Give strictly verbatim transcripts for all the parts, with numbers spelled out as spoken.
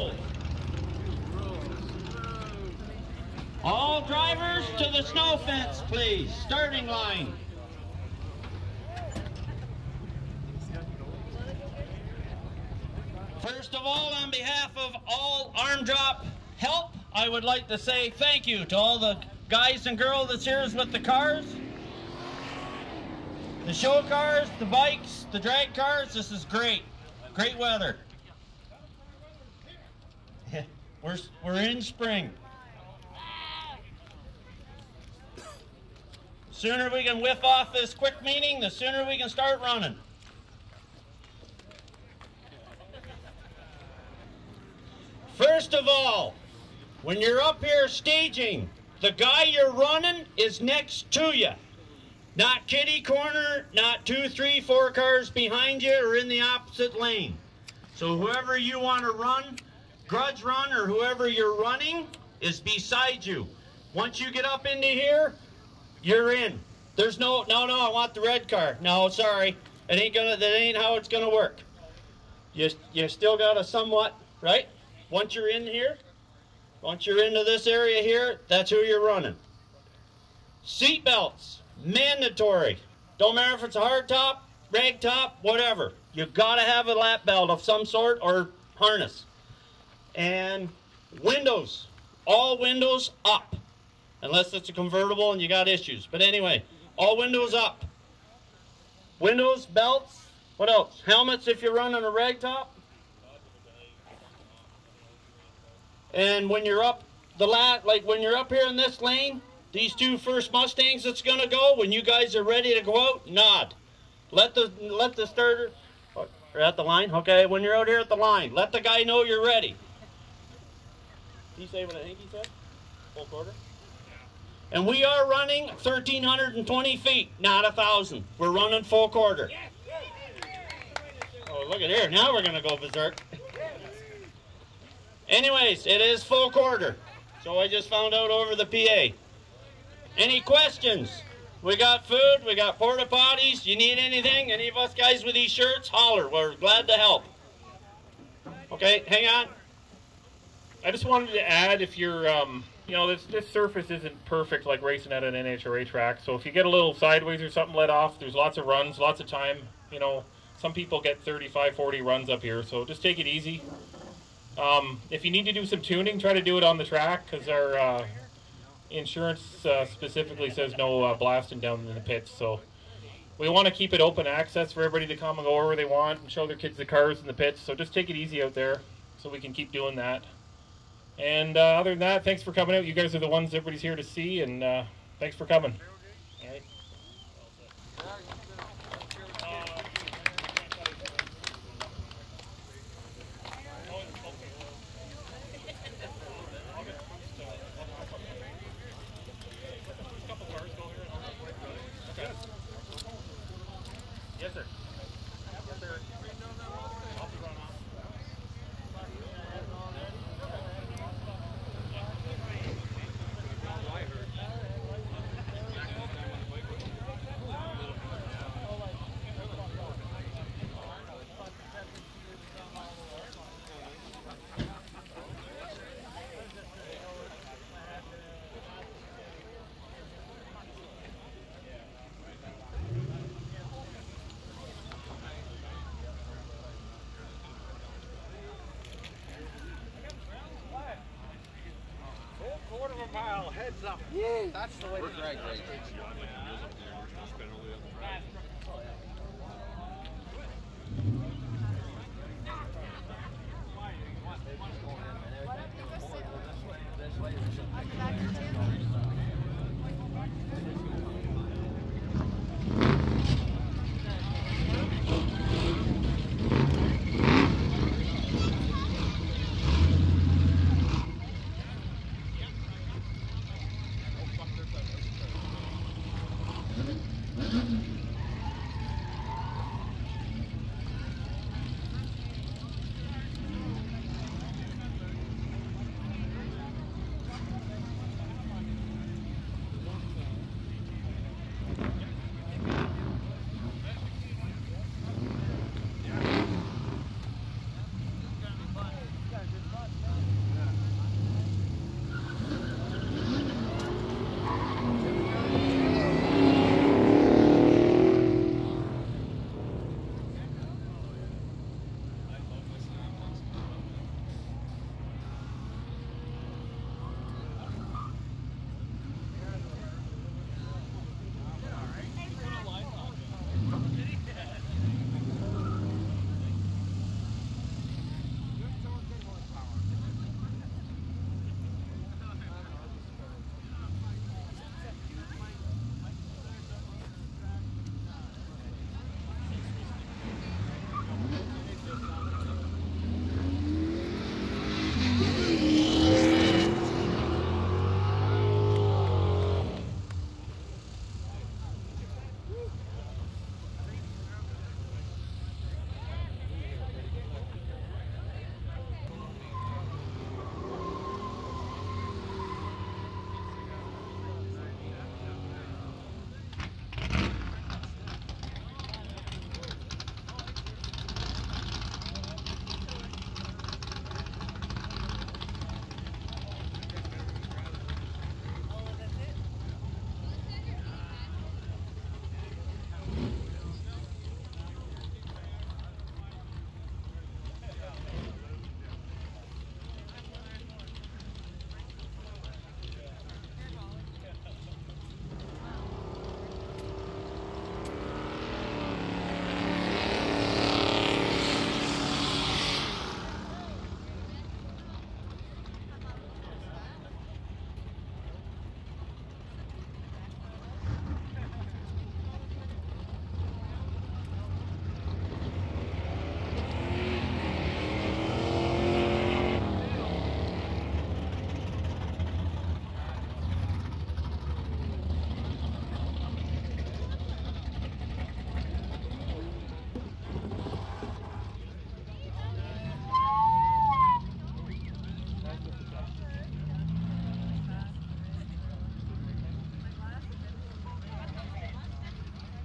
roll. All drivers to the snow fence, please. Starting line. First of all, on behalf of all Armdrop help, I would like to say thank you to all the guys and girls that's here with the cars, the show cars, the bikes, the drag cars. This is great. Great weather. We're, we're in spring. The sooner we can whiff off this quick meeting, the sooner we can start running. First of all, when you're up here staging, the guy you're running is next to you. Not kitty corner, not two, three, four cars behind you or in the opposite lane. So whoever you want to run, grudge run, or whoever you're running is beside you. Once you get up into here, you're in. There's no, no, no, I want the red car. No, sorry. It ain't gonna, that ain't how it's gonna work. You, you still got a somewhat, right? Once you're in here, once you're into this area here, that's who you're running. Seat belts, mandatory. Don't matter if it's a hard top, rag top, whatever. You've got to have a lap belt of some sort or harness. And windows, all windows up. Unless it's a convertible and you got issues. But anyway, all windows up. Windows, belts, what else? Helmets if you're running a rag top. And when you're up the lat, like when you're up here in this lane, these two first Mustangs that's gonna go, when you guys are ready to go out, nod. Let the let the starter, you're at the line, okay? When you're out here at the line, let the guy know you're ready. Did he say what I think he said? Full quarter? And we are running one thousand three hundred twenty feet, not a thousand. We're running full quarter. Oh, look at here. Now we're going to go berserk. Anyways, it is full quarter. So I just found out over the P A. Any questions? We got food. We got porta potties. You need anything? Any of us guys with these shirts? Holler. We're glad to help. Okay, hang on. I just wanted to add, if you're, um, you know, this, this surface isn't perfect like racing at an N H R A track. So if you get a little sideways or something let off, there's lots of runs, lots of time. You know, some people get thirty-five, forty runs up here. So just take it easy. Um, if you need to do some tuning, try to do it on the track, because our uh, insurance uh, specifically says no uh, blasting down in the pits. So we want to keep it open access for everybody to come and go wherever they want and show their kids the cars in the pits. So just take it easy out there so we can keep doing that. And uh, other than that, thanks for coming out. You guys are the ones everybody's here to see, and uh, thanks for coming. All right. Yes, sir. Yes, sir. Quarter of a mile, heads up. Yeah, that's the way to drag race.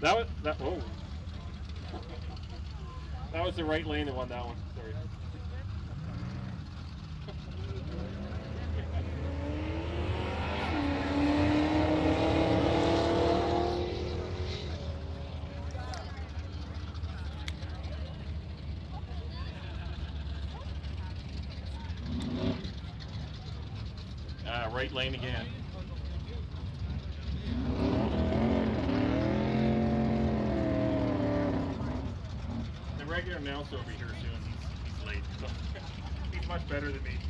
That was that. Oh, that was the right lane that won that one. Sorry. Ah, right lane again. The regular announcer will be here soon. He's, he's late, so he's much better than me.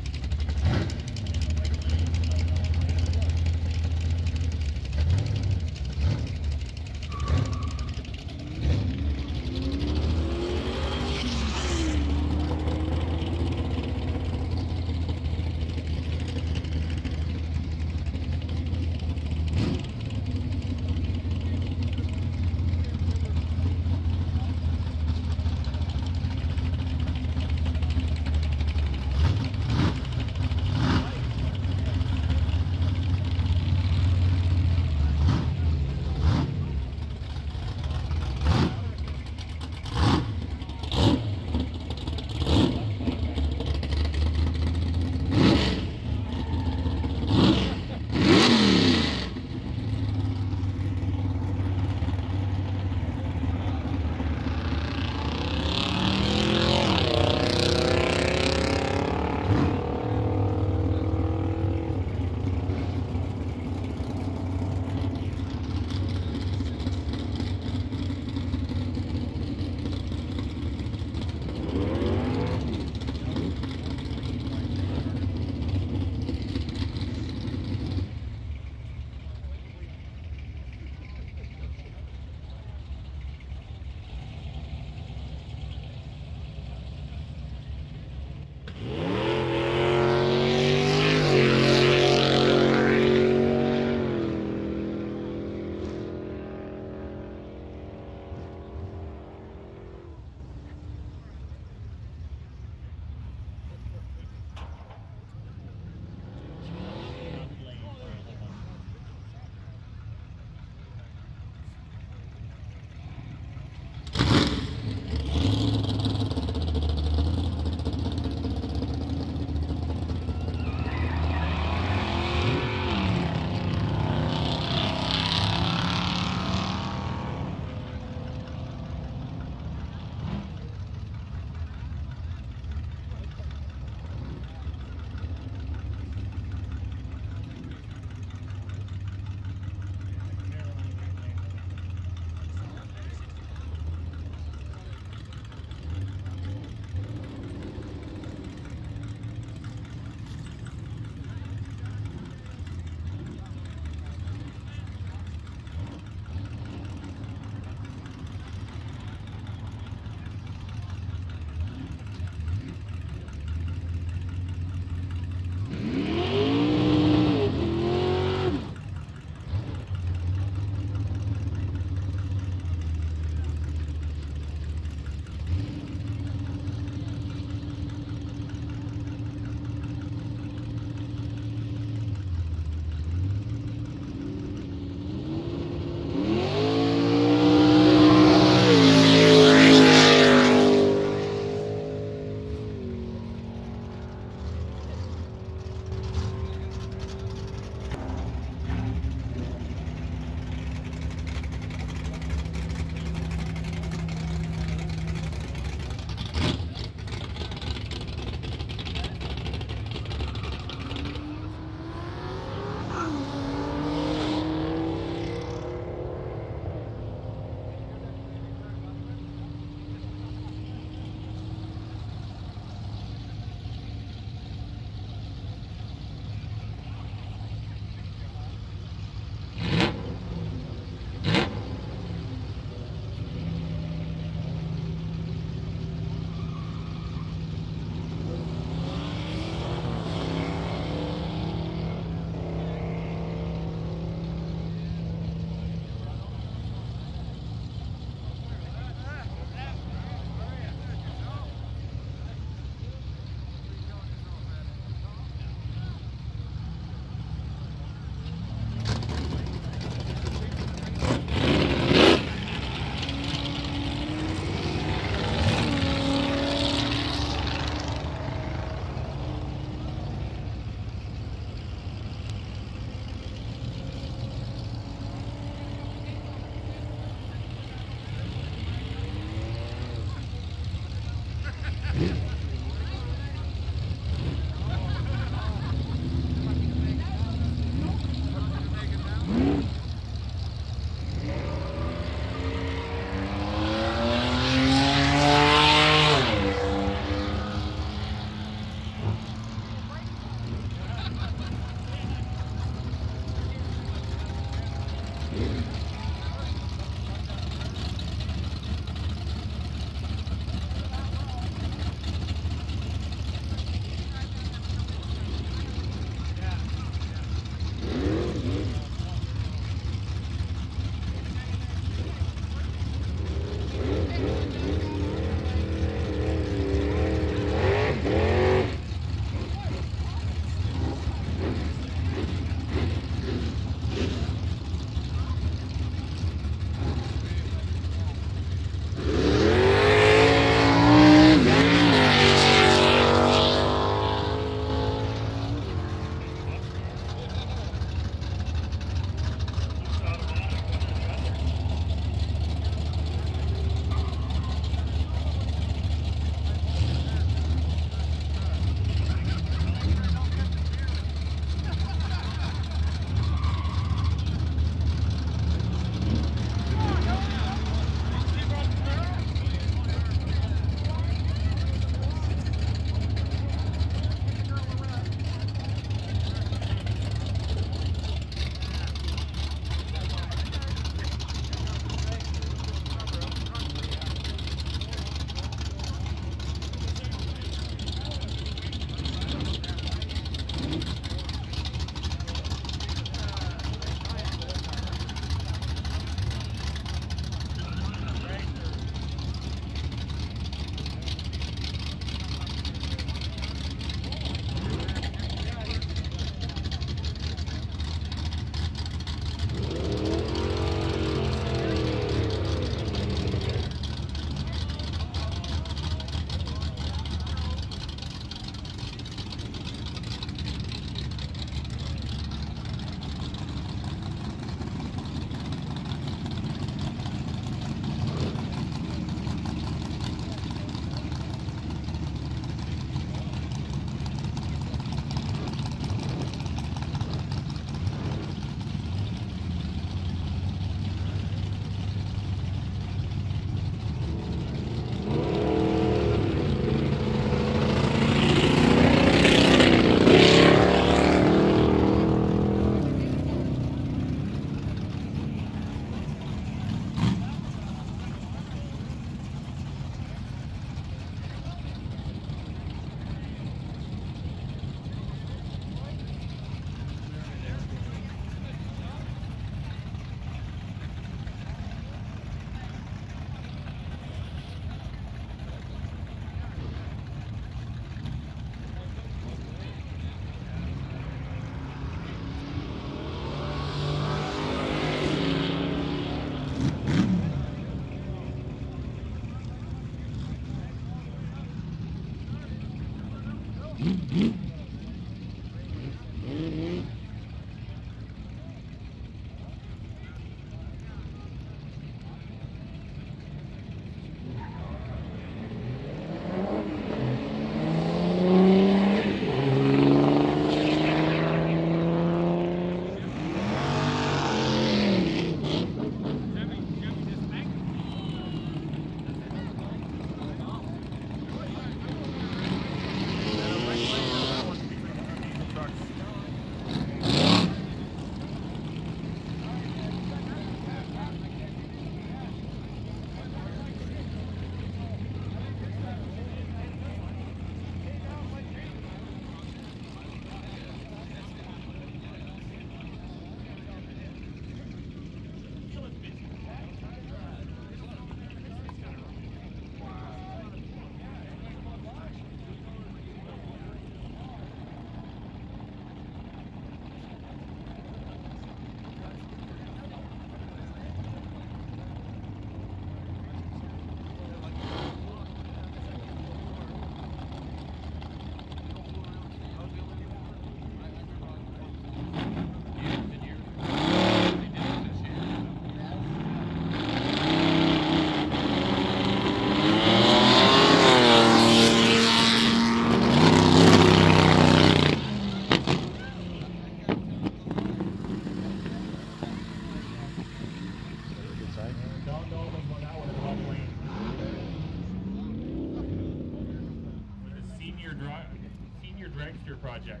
your dragster project?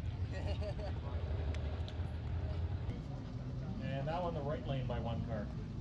And now in the right lane by one car.